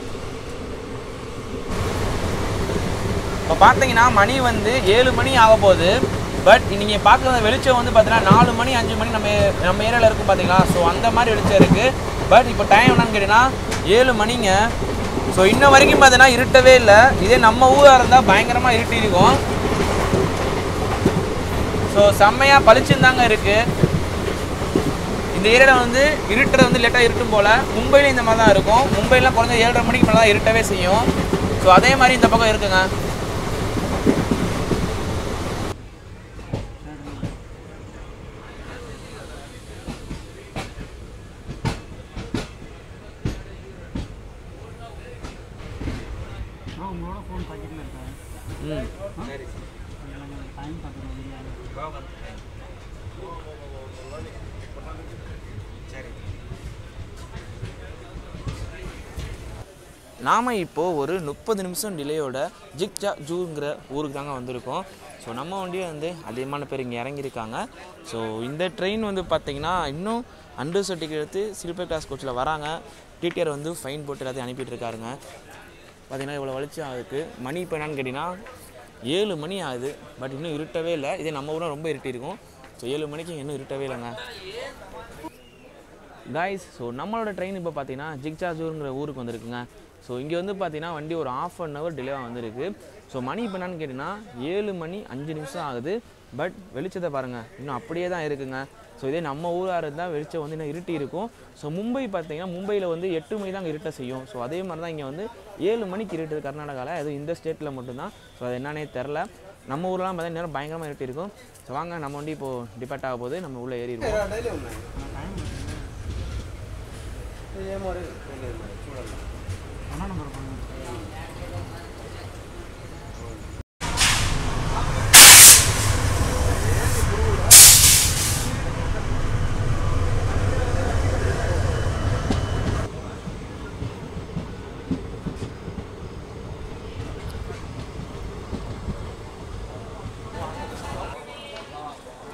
இப்போ பார்த்தீங்கன்னா மணி வந்து ஏழு மணி ஆக போகுது. பட் நீங்கள் பார்க்குற வெளிச்சம் வந்து பார்த்தீங்கன்னா நாலு மணி அஞ்சு மணி நம்ம நம்ம ஏரியாவில் இருக்கும் பார்த்தீங்களா. ஸோ அந்த மாதிரி வெளிச்சம் இருக்குது. பட் இப்போ டைம் என்னன்னு கேட்டிங்கன்னா ஏழு மணிங்க. ஸோ இன்ன வரைக்கும் பார்த்தீங்கன்னா இருட்டவே இல்லை. இதே நம்ம ஊராக இருந்தால் பயங்கரமாக இருட்டி இருக்கும். ஸோ செம்மையாக பளிச்சுன்னு இருக்குது. இந்த ஏரியாவில் வந்து இருட்டுறது வந்து லேட்டாக இருட்டும் போல். மும்பையில் இந்த மாதிரி தான் இருக்கும். மும்பையில் குறைஞ்ச ஏழரை மணிக்கு மேலே தான் இருட்டவே செய்யும். ஸோ அதே மாதிரி இந்த பக்கம் இருக்குங்க. ம் சரி டைம் பார்க்கணும். சரி நாம் இப்போது ஒரு முப்பது நிமிஷம் டிலேயோட ஜிக்ஜா ஜூங்கிற ஊருக்கு தாங்க வந்திருக்கோம். ஸோ நம்ம வண்டியை வந்து அதிகமான பேர் இங்கே இறங்கியிருக்காங்க. ஸோ இந்த ட்ரெயின் வந்து பார்த்திங்கன்னா இன்னும் அண்டர் சர்டிஃபிகேட் எடுத்து ஸ்லீப்பர் கிளாஸ் கோச்சில் வராங்க. டிடிஆர் வந்து ஃபைன் போட்டு எல்லாத்தையும் அனுப்பிட்டு இருக்காருங்க. பார்த்திங்கன்னா இவ்வளோ வலிச்சம் ஆகுது. மணி இப்போ என்னன்னு கேட்டிங்கன்னா ஏழு மணி ஆகுது. பட் இன்னும் இருட்டவே இல்லை. இதே நம்ம ஊரில் ரொம்ப இருட்டி இருக்கும். ஸோ ஏழு மணிக்கு இன்னும் இருட்டவே இல்லைங்க. காய்ஸ் ஸோ நம்மளோட ட்ரெயின் இப்போ பார்த்தீங்கன்னா ஜிக்ஜாஜூருங்கிற ஊருக்கு வந்திருக்குங்க. ஸோ இங்கே வந்து பார்த்தீங்கன்னா வண்டி ஒரு ஆஃப் அன் ஹவர் டிலேவாக வந்திருக்கு. ஸோ மணி இப்போ என்னன்னு கேட்டிங்கன்னா ஏழு மணி அஞ்சு நிமிஷம் ஆகுது. பட் வெளிச்சத்தை பாருங்கள் இன்னும் அப்படியே தான் இருக்குங்க. ஸோ இதே நம்ம ஊராக இருந்தால் வெளிச்சம் வந்து இன்னும் இருட்டி இருக்கும். ஸோ மும்பை பார்த்தீங்கன்னா மும்பையில் வந்து எட்டு மணி தான் இருட்ட செய்யும். ஸோ அதே மாதிரி தான் இங்கே வந்து ஏழு மணிக்கு இருட்டுது கர்நாடகாவில். அது இந்த ஸ்டேட்டில் மட்டும்தான். ஸோ அது என்னன்னே தெரில. நம்ம ஊர்லாம் பார்த்தா நேரம் பயங்கரமாக இருட்டி இருக்கும். ஸோ வாங்க நம்ம வண்டி இப்போது டிபெட் ஆக போது நம்ம உள்ளே ஏறிடுவோம்.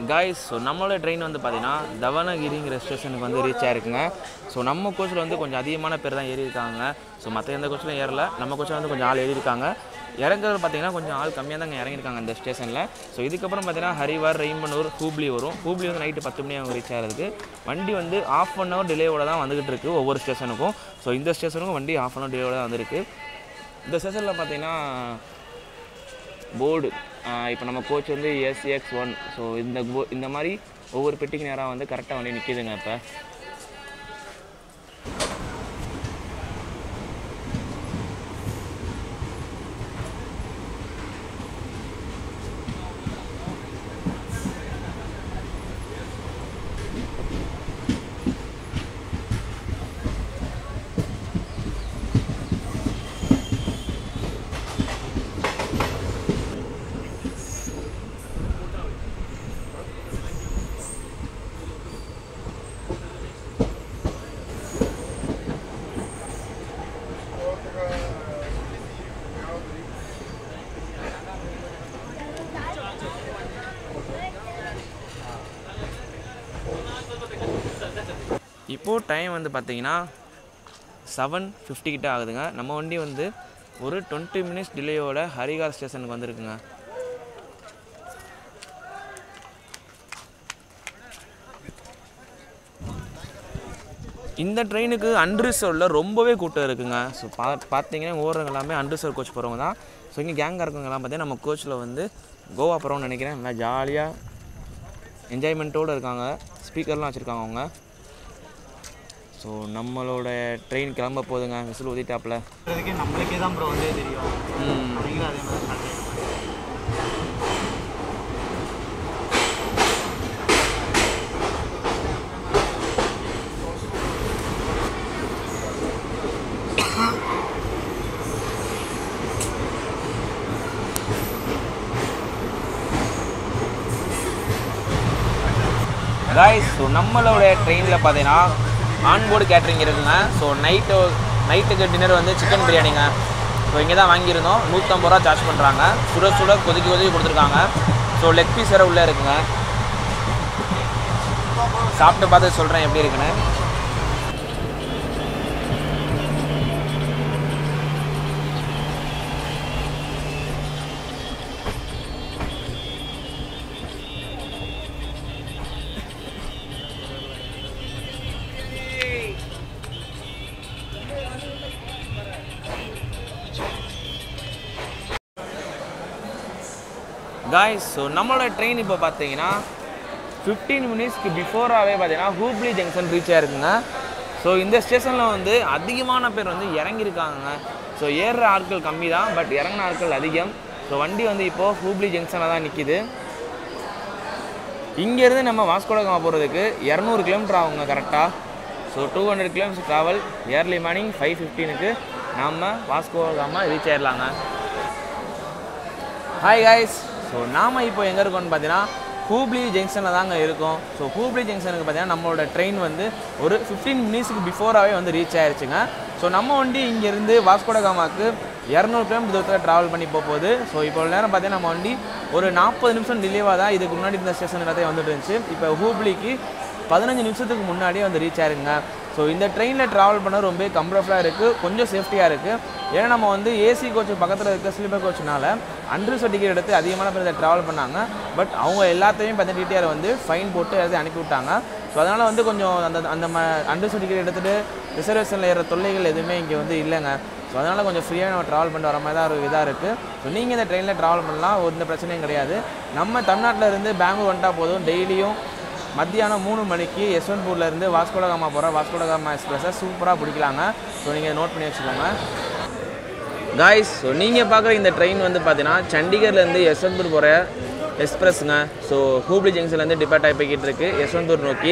காய்ஸ், ஸோ நம்மளோட ட்ரெயின் வந்து பார்த்தீங்கன்னா தவனகிரிங்கிற ஸ்டேஷனுக்கு வந்து ரீச் ஆகிருக்குங்க. ஸோ நம்ம கோச்சில் வந்து கொஞ்சம் அதிகமான பேர் தான் ஏறியிருக்காங்க. ஸோ மற்ற எந்த கோச்சிலும் ஏறல, நம்ம கோச்சில் வந்து கொஞ்சம் ஆள் ஏறியிருக்காங்க. இறங்குறது பார்த்தீங்கன்னா கொஞ்சம் ஆள் கம்மியாக தாங்க இறங்கியிருக்காங்க இந்த ஸ்டேஷனில். ஸோ இதுக்கப்புறம் பார்த்தீங்கன்னா ஹரிவார், ரெயின்பனூர், ஹூப்ளி வரும். ஹூப்ளி வந்து நைட்டு பத்து மணி அவங்க ரீச் ஆகிறதுக்கு. வண்டி வந்து ஆஃப் அன் ஹவர் டிலேவோட தான் வந்துகிட்டு இருக்குது ஒவ்வொரு ஸ்டேஷனுக்கும். ஸோ இந்த ஸ்டேஷனுக்கும் வண்டி ஆஃப் அன் ஹவர் டிலேவோட தான் வந்திருக்கு. இந்த ஸ்டேஷனில் பார்த்தீங்கன்னா போர்டு இப்போ நம்ம கோச் வந்து எஸ்எக்ஸ் ஒன். ஸோ இந்த போ இந்த மாதிரி ஒவ்வொரு பெட்டிக்கு நேராக வந்து கரெக்டாக வண்டி நிற்கிதுங்க. இப்போ இப்போது டைம் வந்து பார்த்தீங்கன்னா செவன் ஃபிஃப்டி கிட்ட ஆகுதுங்க. நம்ம வண்டி வந்து ஒரு டுவெண்ட்டி மினிட்ஸ் டிலேயோட ஹரிகார் ஸ்டேஷனுக்கு வந்துருக்குங்க. இந்த ட்ரெயினுக்கு அன்ரிசர்வ்டில் ரொம்பவே கூட்டம் இருக்குங்க. ஸோ பா பார்த்தீங்கன்னா ஓடுறவங்க எல்லாமே அன்ரிசர்வ் கோச் போகிறவங்க தான். ஸோ இங்கே கேங்காக இருக்கவங்கலாம் பார்த்தீங்கன்னா நம்ம கோச்சில் வந்து கோவா போகிறோம்னு நினைக்கிறேன். நல்லா ஜாலியாக என்ஜாய்மெண்ட்டோடு இருக்காங்க. ஸ்பீக்கர்லாம் வச்சுருக்காங்க அவங்க. ஸோ நம்மளோட ட்ரெயின் கிளம்ப போகுதுங்க. விசில் ஊதிட்டாப்புல நம்மளுக்கே தான் ப்ரோ வந்து தெரியும். அதே மாதிரி காய்ஸ், ஸோ நம்மளோட ட்ரெயினில் பார்த்தீங்கன்னா ஆன்போர்டு கேட்ரிங் இருக்குங்க. ஸோ நைட்டு நைட்டுக்கு டின்னர் வந்து சிக்கன் பிரியாணிங்க. ஸோ இங்கே தான் வாங்கியிருந்தோம். நூற்றம்பது ரூபா சார்ஜ் பண்ணுறாங்க. சுட சுட கொதிக்கி கொதிக்கி கொடுத்துருக்காங்க. ஸோ லெக் பீஸ் வேறு உள்ளே இருக்குங்க. சாப்பிட்டு பார்த்து சொல்கிறேன் எப்படி இருக்குன்னு. காய்ஸ், ஸோ நம்மளோட ட்ரெயின் இப்போ பார்த்தீங்கன்னா ஃபிஃப்டீன் மினிட்ஸ்க்கு பிஃபோராகவே பார்த்தீங்கன்னா ஹூப்ளி ஜங்ஷன் ரீச் ஆகிருக்குங்க. ஸோ இந்த ஸ்டேஷனில் வந்து அதிகமான பேர் வந்து இறங்கியிருக்காங்க. ஸோ ஏறுற ஆட்கள் கம்மி தான், பட் இறங்கின ஆட்கள் அதிகம். ஸோ வண்டி வந்து இப்போது ஹூப்ளி ஜங்ஷனில் தான் நிற்கிது. இங்கேருந்து நம்ம வாஸ்கோடகாமா போகிறதுக்கு இரநூறு கிலோமீட்டர் ஆகுங்க கரெக்டாக. So two hundred kilometre travel. Early morning five ஃபிஃப்டீனுக்கு நம்ம வாஸ்கோடகாமா ரீச் ஆயிடலாங்க. ஹாய் காய்ஸ், ஸோ நாம் இப்போ எங்கே இருக்கோம்னு பார்த்தீங்கன்னா ஹூப்ளி ஜங்ஷனில் தாங்க இருக்கோம். ஸோ ஹூப்ளி ஜங்ஷனுக்கு பார்த்தீங்கன்னா நம்மளோட ட்ரெயின் வந்து ஒரு ஃபிஃப்டீன் மினிட்ஸுக்கு பிஃபோராகவே வந்து ரீச் ஆயிடுச்சுங்க. ஸோ நம்ம வண்டி இங்கேருந்து வாஸ்கோடகாமாவுக்கு இரநூறு கிலோமீட்டர் தூரத்தில் ட்ராவல் பண்ணி போகுது. ஸோ இப்போ நேரம் பார்த்தீங்கன்னா நம்ம வண்டி ஒரு நாற்பது நிமிஷம் டிலேவாக தான் இதுக்கு முன்னாடி இந்த ஸ்டேஷன் எல்லாத்தையும் வந்துட்டு இருந்துச்சு. இப்போ ஹூப்ளிக்கு பதினஞ்சு நிமிஷத்துக்கு முன்னாடியே வந்து ரீச் ஆயிருங்க. ஸோ இந்த ட்ரெயினில் ட்ராவல் பண்ண ரொம்ப கம்ஃபர்டபுளாக இருக்குது, கொஞ்சம் சேஃப்டியாக இருக்குது. ஏன்னா நம்ம வந்து ஏசி கோச் பக்கத்தில் இருக்க ஸ்லீப்பர் கோச்னால அன்ரிசர்வ் டிக்கெட் எடுத்து அதிகமான பேர் ட்ராவல் பண்ணாங்க. பட் அவங்க எல்லாத்தையும் இப்போ டிடிஆர் வந்து ஃபைன் போட்டு எல்லாத்தையும் அனுப்பி விட்டாங்க. ஸோ அதனால் வந்து கொஞ்சம் அந்த அந்த ம அன்ரிசர்வ் டிக்கெட் எடுத்துகிட்டு ரிசர்வேஷனில் ஏற தொல்லைகள் எதுவுமே இங்கே வந்து இல்லைங்க. ஸோ அதனால் கொஞ்சம் ஃப்ரீயாக நம்ம ட்ராவல் பண்ணிட்டு வர மாதிரி தான் ஒரு இதாக இருக்குது. ஸோ நீங்கள் இந்த ட்ரெயினில் ட்ராவல் பண்ணலாம், எந்த பிரச்சனையும் கிடையாது. நம்ம தமிழ்நாட்டில் இருந்து பெங்களூர் வந்துட்டா போதும், டெய்லியும் மத்தியானம் மூணு மணிக்கு யஸ்வந்த்பூர்லேருந்து வாஸ்கோடகாமா போகிற வாஸ்கோடகாமா எக்ஸ்பிரஸை சூப்பராக பிடிக்கலாங்க. ஸோ நீங்கள் நோட் பண்ணி வச்சுக்கோங்க காய்ஸ். ஸோ நீங்கள் பார்க்குற இந்த ட்ரெயின் வந்து பார்த்தீங்கன்னா சண்டிகர்லேருந்து யஸ்வந்த்பூர் போகிற எக்ஸ்பிரஸ்ங்க. ஸோ ஹூப்ளி ஜங்ஷன்லேருந்து டிபார்ட் ஆகி போய்கிட்டு இருக்குது யஸ்வந்த்பூர் நோக்கி.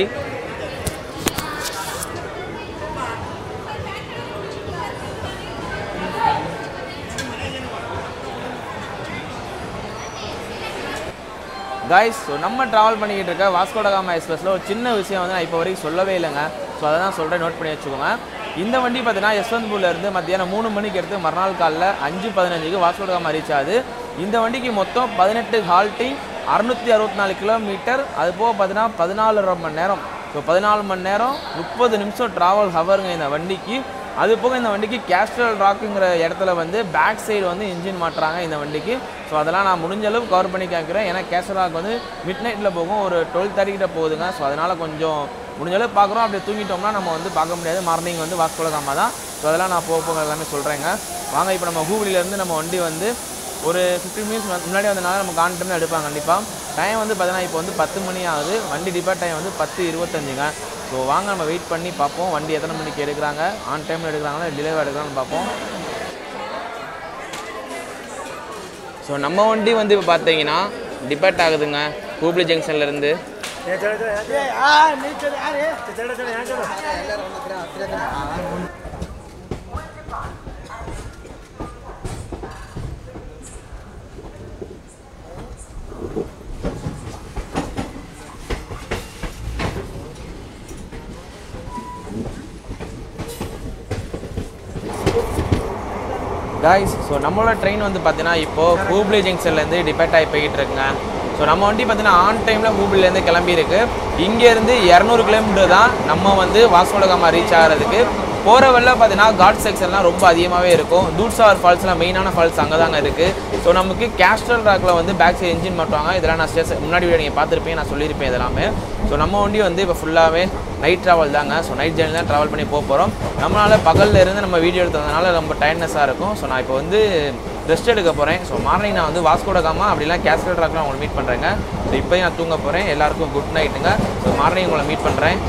காய்ஸ், ஸோ நம்ம ட்ராவல் பண்ணிக்கிட்டு இருக்க வாஸ்கோடகாமா எக்ஸ்பிரஸில் ஒரு சின்ன விஷயம் வந்து நான் இப்போ வரைக்கும் சொல்லவே இல்லைங்க. ஸோ அதை தான் சொல்கிறேன், நோட் பண்ணி வச்சுக்கோங்க. இந்த வண்டி பார்த்தீங்கன்னா யஸ்வந்த்பூர்லேருந்து மத்தியானம் மூணு மணிக்கு எடுத்து மறுநாள் காலையில் அஞ்சு பதினஞ்சுக்கு வாஸ்கோடகாமா ரீச் ஆகுது. இந்த வண்டிக்கு மொத்தம் பதினெட்டு ஹால்ட்டிங் அறுநூற்றி அறுபத்தி நாலு கிலோமீட்டர். அது போக பார்த்தீங்கன்னா பதினாலரை மணி நேரம். ஸோ பதினாலு மணி நேரம் முப்பது நிமிஷம் ட்ராவல் ஹவருங்க இந்த வண்டிக்கு. அது போக இந்த வண்டிக்கு கேஸ்ட்ரல் ராக்குங்கிற இடத்துல வந்து பேக் சைடு வந்து இன்ஜின் மாட்டுறாங்க இந்த வண்டிக்கு. ஸோ அதெல்லாம் நான் முடிஞ்ச அளவுக்கு கவர் பண்ணி கேட்குறேன். ஏன்னா கேஸ்ட்ரல் ராக் வந்து மிட் நைட்டில் போகும், ஒரு டுவெல் தேர்ட்டிக்கிட்ட போகுதுங்க. ஸோ அதனால் கொஞ்சம் முடிஞ்ச அளவுக்கு பார்க்குறோம். அப்படியே தூங்கிட்டோம்னா நம்ம வந்து பார்க்க முடியாது. மார்னிங் வந்து வாஸ்கோ ட காமா தான். ஸோ அதெல்லாம் நான் போக போக எல்லாமே சொல்கிறேங்க. வாங்க இப்போ நம்ம ஹூப்ளிலேருந்து நம்ம வண்டி வந்து ஒரு ஃபிஃப்டின் மினிட்ஸ் முன்னாடி வந்தனால நமக்கு ஆன் டைமில் எடுப்பாங்க கண்டிப்பாக. டைம் வந்து பார்த்தீங்கன்னா இப்போ வந்து பத்து மணி ஆகுது. வண்டி டிபார்ட் டைம் வந்து பத்து இருபத்தஞ்சுங்க. ஸோ வாங்க நம்ம வெயிட் பண்ணி பார்ப்போம் வண்டி எத்தனை மணிக்கு எடுக்கிறாங்க, ஆன் டைமில் எடுக்கிறாங்களா டிலேவாக எடுக்கிறாங்கன்னு பார்ப்போம். ஸோ நம்ம வண்டி வந்து இப்போ பார்த்தீங்கன்னா டிபார்ட் ஆகுதுங்க ஹூப்ளி ஜங்ஷன்லேருந்து. காய்ஸ், ஸோ நம்மளோட ட்ரெயின் வந்து பார்த்தீங்கன்னா இப்போது ஹூப்ளி ஜங்ஷன்லேருந்து டிபார்ட் ஆகி போய்கிட்டு இருக்குங்க. ஸோ நம்ம வண்டி பார்த்தீங்கன்னா ஆன் டைமில் ஹூப்ளிலேருந்து கிளம்பியிருக்கு. இங்கேருந்து இரநூறு கிலோமீட்டர் தான் நம்ம வந்து வாஸ்கோ ட காமா ரீச் ஆகிறதுக்கு. போகிற வழியில் பார்த்தீங்கன்னா காட் செக்ஷன்லாம் ரொம்ப அதிகமாகவே இருக்கும். தூட்சாவர் ஃபால்ஸ்லாம் மெயினான ஃபால்ஸ் அங்கே தாங்க இருக்குது. ஸோ நமக்கு கேஸ்ட்ரல் ராக்கில் வந்து பேக் சைடு இன்ஜின் மாட்டுவாங்க. இதெல்லாம் நான் ஸ்டேஷன் முன்னாடி வீடியோ நீங்கள் பார்த்துருப்பேன், நான் சொல்லியிருப்பேன் இதெல்லாமே. ஸோ நம்ம வண்டி வந்து இப்போ ஃபுல்லாகவே நைட் ட்ராவல் தாங்க. ஸோ நைட் ஜேர்னி தான் ட்ராவல் பண்ணி போக போகிறோம். நம்மளால் பகலில் இருந்து நம்ம வீடியோ எடுத்ததுனால ரொம்ப டயர்ட்னஸாக இருக்கும். ஸோ நான் இப்போ வந்து ரெஸ்ட் எடுக்க போகிறேன். ஸோ மார்னிங் நான் வந்து வாஸ்கோ ட காமா அப்படிலாம் கேஸ்ட்ரல் ராக்லாம் உங்களை மீட் பண்ணுறேங்க. ஸோ இப்போயும் நான் தூங்க போகிறேன். எல்லாருக்கும் குட் நைட்டுங்க. ஸோ மார்னிங் உங்களை மீட் பண்ணுறேன்.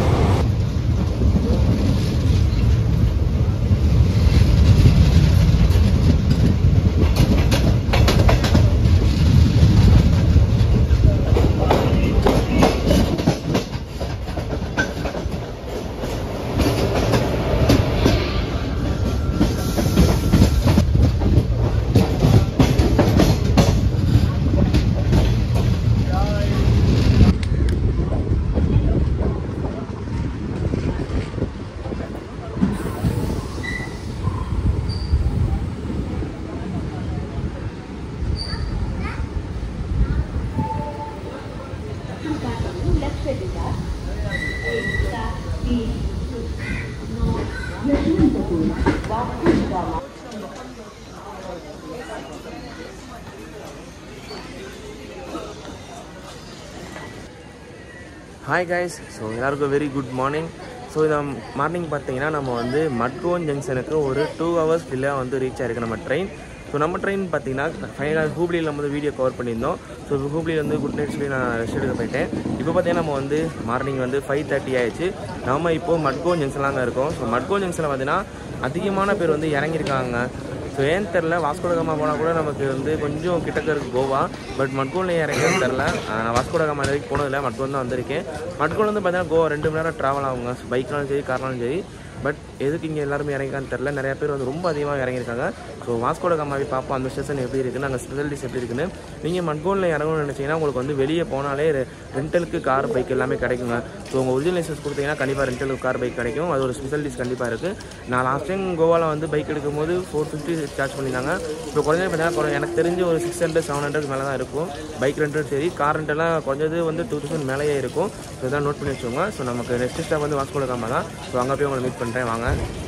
ஹாய் கைஸ், ஸோ எல்லாருக்கும் வெரி குட் மார்னிங். ஸோ இந்த மார்னிங் பார்த்தீங்கன்னா நம்ம வந்து மட்கோன் ஜங்ஷனுக்கு ஒரு டூ ஹவர்ஸ் டிலே வந்து ரீச் ஆகிருக்கு நம்ம ட்ரெயின். ஸோ நம்ம ட்ரெயின் பார்த்தீங்கன்னா ஃபைனலாக ஹூப்ளியில் நம்ம வந்து வீடியோ கவர் பண்ணியிருந்தோம். ஸோ ஹூப்ளியில் வந்து குட் நைட் சொல்லி நான் ரெஸ்ட் எடுக்க போயிட்டேன். இப்போ பார்த்தீங்கன்னா நம்ம வந்து மார்னிங் வந்து ஃபைவ் தேர்ட்டி ஆயிடுச்சு. நம்ம இப்போது மட்கோன் ஜங்ஷன்லாங்க இருக்கோம். ஸோ மட்கோன் ஜங்ஷனில் பார்த்தீங்கன்னா அதிகமான பேர் வந்து இறங்கியிருக்காங்க. ஸோ ஏன்னு தெரில, வாஸ்கோ ட காமா போனால் கூட நமக்கு வந்து கொஞ்சம் கிட்டக்க இருக்குது கோவா. பட் மட்கோனில் இறங்கின்னு தெரில. நான் வாஸ்கோ ட காமா வரைக்கும் போனதில்லை, மட்கோன் தான் வந்திருக்கேன். மட்கோன் வந்து பார்த்தீங்கன்னா கோவா ரெண்டு மணி நேரம் ட்ராவல் ஆகுங்க. பைக்னாலும் சரி கார்னாலும் சரி. பட் எதுக்கு இங்கே எல்லாருமே இறங்கிக்கான்னு தெரில. நிறைய பேர் வந்து ரொம்ப அதிகமாக இறங்கியிருக்காங்க. ஸோ வாஸ்கோ ட காமாவை பார்ப்போம் அந்த ஸ்டேஷன் எப்படி இருக்குன்னு, அங்கே ஸ்பெஷலிட்டிஸ் எப்படி இருக்குன்னு. நீங்கள் மட்கோனில் இறங்கணும்னு நினச்சிங்கன்னா உங்களுக்கு வந்து வெளியே போனாலே ரெண்டலுக்கு கார் பைக் எல்லாமே கிடைக்குங்க. ஸோ உங்கள் ஒரிஜினல் லைசன்ஸ் கொடுத்தீங்கன்னா கண்டிப்பாக ரெண்டலுக்கு கார் பைக் கிடைக்கும். அது ஒரு ஸ்பெஷலிட்டிஸ் கண்டிப்பாக இருக்குது. நான் லாஸ்ட் டைம் கோவாவில் வந்து பைக் எடுக்கும்போது ஃபோர் ஃபிஃப்டி சார்ஜ் பண்ணியிருந்தாங்க. இப்போ குறைஞ்சது பார்த்தீங்கன்னா எனக்கு தெரிஞ்சு ஒரு சிக்ஸ் ஹண்ட்ரட் செவன் ஹண்ட்ரட் மேலே தான் இருக்கும். பைக் ரெண்டட் சரி, கார் ரெண்டெல்லாம் குறைஞ்சது வந்து டூ தௌசண்ட் மேலேயே இருக்கும். ஸோ இதான் நோட் பண்ணி வச்சுக்கோங்க. ஸோ நமக்கு நெக்ஸ்ட் ஸ்டாப் வந்து வாஸ்கோ ட காமா தான். ஸோ அங்கே போய் உங்களை மீட் பண்ணுறேன் வாங்க.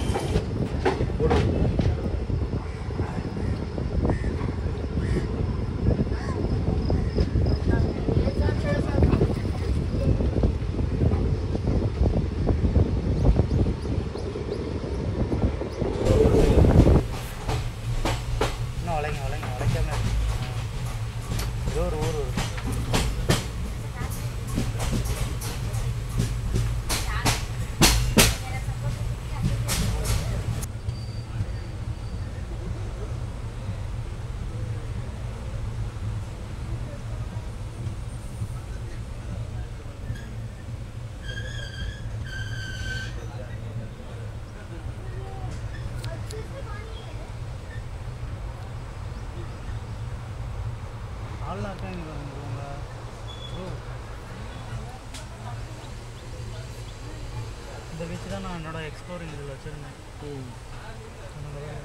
இந்த பீச் தான் நான் என்னோட எக்ஸ்ப்ளோரிங் இதில் வச்சுருந்தேன்.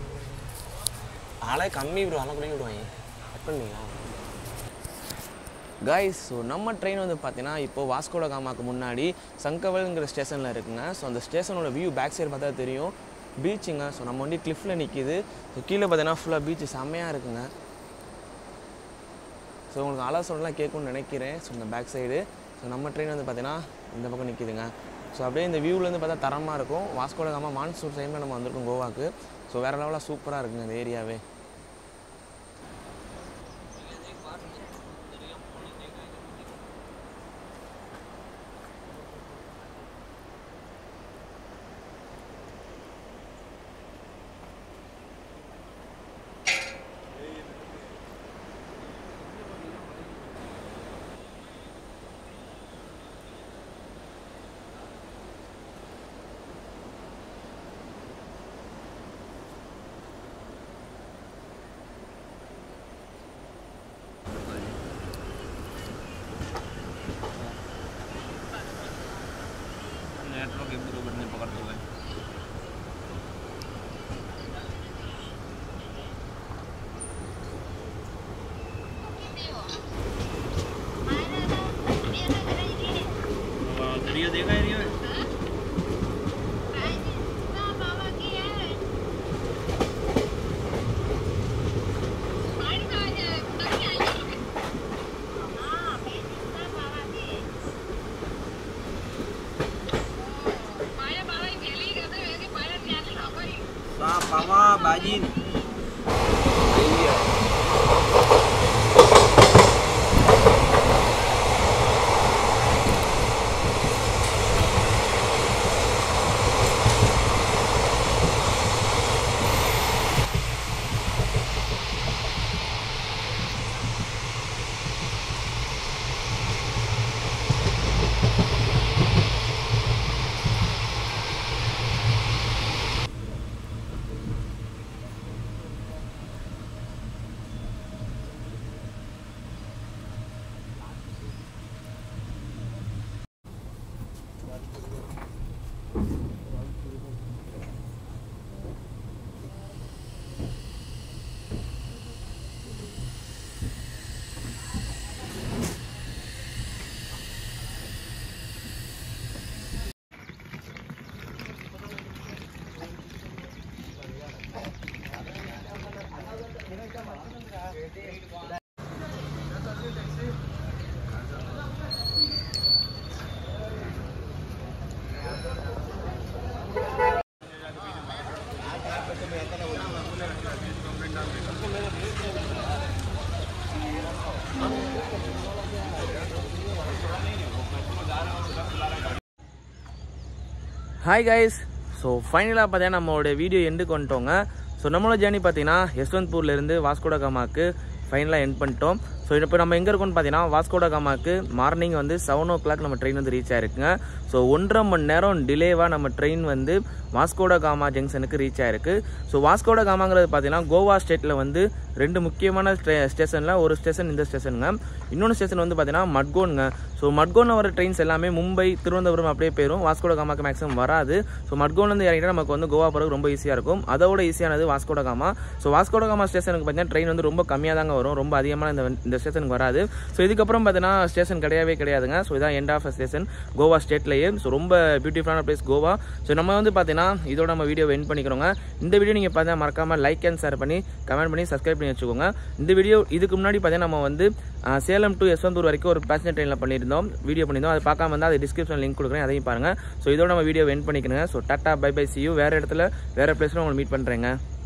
ஆளே கம்மி ப்ரோ, ஆனால் கூட விடுவாங்க கட் பண்ணீங்களா? கைஸ், ஸோ நம்ம ட்ரெயின் வந்து பார்த்தீங்கன்னா இப்போ வாஸ்கோட காமாக்கு முன்னாடி சங்கவல்ங்கிற ஸ்டேஷனில் இருக்குங்க. ஸோ அந்த ஸ்டேஷனோட வியூ பேக் சைடு பார்த்தா தெரியும், பீச்சுங்க. ஸோ நம்ம வந்து கிளிஃபில் நிற்கிது. ஸோ கீழே பார்த்தீங்கன்னா ஃபுல்லாக பீச்சு செம்மையாக இருக்குங்க. ஸோ உங்களுக்கு அலா சொல்லலாம் கேட்கும்னு நினைக்கிறேன். ஸோ இந்த பேக் சைடு ஸோ நம்ம ட்ரெயின் வந்து பார்த்தீங்கன்னா இந்த பக்கம் நிற்கிதுங்க. ஸோ அப்படியே இந்த வியூவிலேருந்து பார்த்தா தரமாக இருக்கும். வாஸ்கோட காமா மான்சூன் டைமில் நம்ம வந்திருக்கோம் கோவாக்கு. ஸோ வேறு லெவலாக சூப்பராக இருக்குங்க இந்த ஏரியாவே. Bawa bajin. Hi guys, so ஃபைனலாக பார்த்தீங்கன்னா நம்மளோட வீடியோ எண்டுக்கு வந்துட்டோங்க. ஸோ நம்மளோட ஜேர்னி பார்த்தீங்கன்னா யஸ்வந்த்பூர்லேருந்து வாஸ்கோட காமாக்கு ஃபைனலாக எண்ட் பண்ணிட்டோம். ஸோ இப்போ நம்ம எங்கே இருக்கோம்னு பார்த்தீங்கன்னா வாஸ்கோட காமாக்கு மார்னிங் வந்து செவன் ஓ கிளாக் நம்ம ட்ரெயின் வந்து ரீச் ஆயிருக்குங்க. ஸோ ஒன்றரை மணி நேரம் டிலேவாக நம்ம ட்ரெயின் வந்து வாஸ்கோட காமா ஜங்ஷனுக்கு ரீச் ஆயிருக்கு. ஸோ வாஸ்கோட காமாங்கிறது பார்த்தீங்கன்னா கோவா ஸ்டேட்டில் வந்து ரெண்டு முக்கியமான ஸ்டேஷனில் ஒரு ஸ்டேஷன் இந்த ஸ்டேஷனுங்க. இன்னொன்று ஸ்டேஷன் வந்து பார்த்தீங்கன்னா மட்கோனுங்க. ஸோ மட்கோனில் வர ட்ரெயின்ஸ் எல்லாமே மும்பை, திருவனந்தபுரம் அப்படியே போயிடும். வாஸ்கோட காமாக்கு மேக்ஸிமம் வராது. ஸோ மட்கோன்லேருந்து இறங்கிட்டா நமக்கு வந்து கோவா போகிறதுக்கு ரொம்ப ஈஸியாக இருக்கும். அதோட ஈஸியானது வாஸ்கோட காமா. ஸோ வாஸ்கோட காமா ஸ்டேஷனுக்கு பார்த்தீங்கன்னா ட்ரெயின் வந்து ரொம்ப கம்மியாக தாங்க வரும், ரொம்ப அதிகமான இந்த இந்த ஸ்டேஷனுக்கு வராது. ஸோ இதுக்கப்புறம் பார்த்தீங்கன்னா ஸ்டேஷன் கிடையவே கிடையாதுங்க. ஸோ இதான் எண்ட் ஆஃப் ஸ்டேஷன் கோவா ஸ்டேட்லேயே. ஸோ ரொம்ப பியூட்டிஃபுல்லான பிளேஸ் கோவா. ஸோ நம்ம வந்து பார்த்தீங்கன்னா இதோட நம்ம வீடியோ எண்ட் பண்ணிக்கிறோங்க. இந்த வீடியோ நீங்கள் பார்த்தீங்கன்னா மறக்காமல் லைக் அண்ட் ஷேர் பண்ணி கமெண்ட் பண்ணி சப்ஸ்கிரைப் பண்ணி வச்சுக்கோங்க. இந்த வீடியோ இதுக்கு முன்னாடி பார்த்தீங்கன்னா நம்ம வந்து சேலம் டு யஸ்வந்த்பூர் வரைக்கும் ஒரு பேசஞ்சர் ட்ரெயினில் பண்ணியிருந்தோம், வீடியோ பண்ணியிருந்தோம். அதை பார்க்காம வந்து அது டிஸ்கிரிப்ஷன் லிங்க் கொடுக்குறேன், அதையும் பாருங்கள். ஸோ இதோட நம்ம வீடியோ எண்ட் பண்ணிக்கிறேங்க. So tata bye bye see you. வேறு இடத்துல வேறு பிளேஸில் உங்களை மீட் பண்ணுறேங்க.